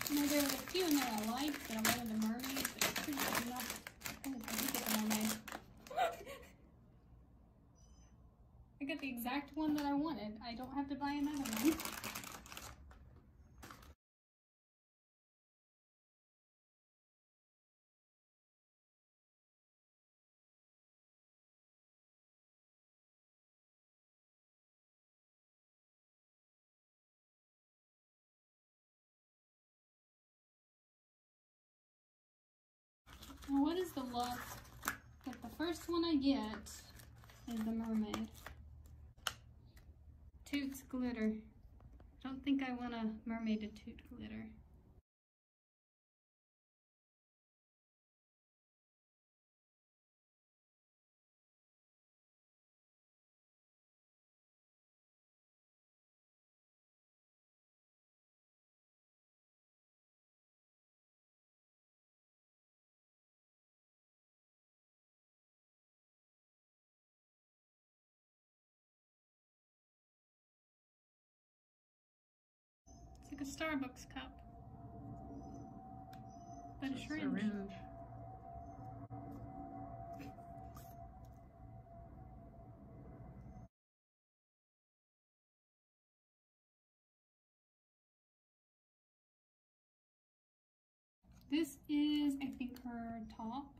You know, there were a few in there I liked, but I wanted the mermaid, but I couldn't get enough. Oh, I did get the mermaid. I got the exact one that I wanted. I don't have to buy another one. Now, what is the luck that the first one I get is the mermaid? Toots glitter. I don't think I want a mermaid to toot glitter. It's like a Starbucks cup, but a syringe. This is, I think, her top.